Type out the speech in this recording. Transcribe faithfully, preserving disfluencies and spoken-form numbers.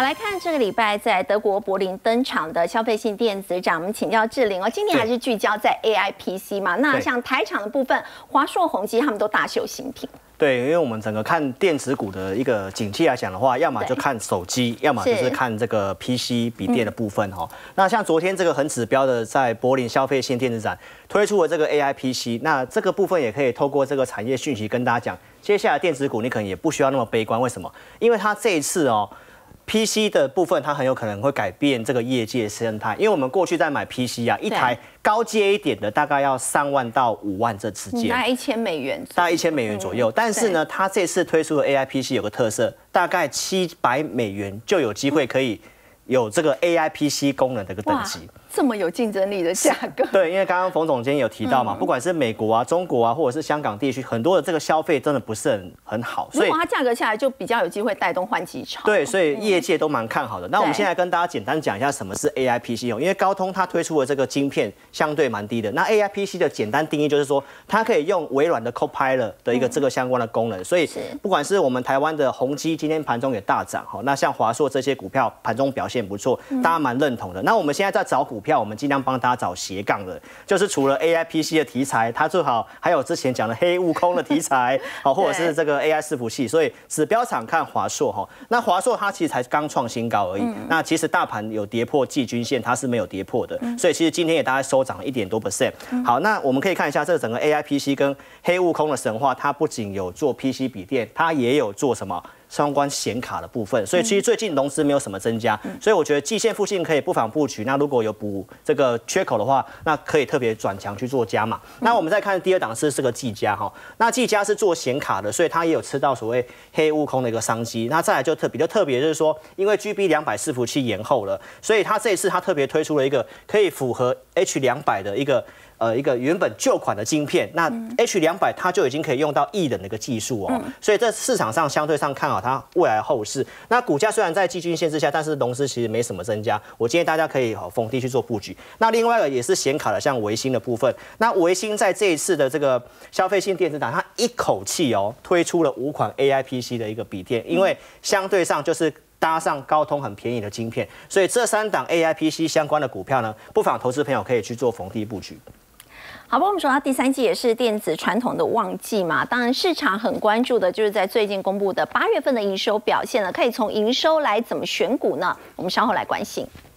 来看这个礼拜在德国柏林登场的消费性电子展，我们请教志玲哦。今年还是聚焦在 A I P C 嘛？那像台厂的部分，华硕、宏基他们都大秀新品。 对，因为我们整个看电子股的一个景气来讲的话，要么就看手机，要么就是看这个 P C 笔电的部分哈、嗯。那像昨天这个很指标的，在柏林消费性电子展推出了这个 A I P C， 那这个部分也可以透过这个产业讯息跟大家讲，接下来电子股你可能也不需要那么悲观，为什么？因为它这一次哦。P C 的部分，它很有可能会改变这个业界生态，因为我们过去在买 P C 啊，一台高阶一点的大概要三万到五万这之间， 大概一千美元， 大概一千美元左右。嗯、但是呢，它这次推出的 A I P C 有个特色，大概七百美元就有机会可以有这个 A I P C 功能的一个等级。 这么有竞争力的价格， 对，因为刚刚冯总监有提到嘛，嗯、不管是美国啊、中国啊，或者是香港地区，很多的这个消费真的不是很很好， 所以如果它价格下来，就比较有机会带动换机潮。 对，所以业界都蛮看好的。嗯、那我们现在跟大家简单讲一下什么是 A I P C 哦，因为高通它推出的这个晶片相对蛮低的。那 A I P C 的简单定义就是说，它可以用微软的 Copilot 的一个这个相关的功能，嗯、所以不管是我们台湾的宏基今天盘中也大涨哈，那像华硕这些股票盘中表现不错，嗯、大家蛮认同的。那我们现在在找股票，我们尽量帮大家找斜杠的，就是除了 A I P C 的题材，它最好还有之前讲的黑悟空的题材，好，或者是这个 A I 伺服器，所以指标厂看华硕哈。那华硕它其实才刚创新高而已，嗯、那其实大盘有跌破季均线，它是没有跌破的，嗯、所以其实今天也大概收涨了一点多 percent。好，那我们可以看一下这个整个 A I P C 跟黑悟空的神话，它不仅有做 P C 笔电，它也有做什么？相关显卡的部分，所以其实最近融资没有什么增加，嗯、所以我觉得季线附近可以不妨布局。那如果有补这个缺口的话，那可以特别转强去做加码。嗯、那我们再看第二档是这个技嘉哈，那技嘉是做显卡的，所以它也有吃到所谓黑悟空的一个商机。那再来就特比较特别就是说，因为 G B 两百伺服器延后了，所以它这一次它特别推出了一个可以符合 H 两百的一个。呃，一个原本旧款的晶片，那 H 两百它就已经可以用到E的那个技术哦，嗯、所以在市场上相对上看好它未来后市。那股价虽然在季均线之下，但是融资其实没什么增加，我建议大家可以好逢低去做布局。那另外一个也是显卡的，像微星的部分，那微星在这一次的这个消费性电子展，它一口气哦推出了五款 A I P C 的一个笔电，因为相对上就是搭上高通很便宜的晶片，所以这三档 A I P C 相关的股票呢，不妨投资朋友可以去做逢低布局。 好吧，我们说到第三季也是电子传统的旺季嘛，当然市场很关注的就是在最近公布的八月份的营收表现了，可以从营收来怎么选股呢？我们稍后来关心。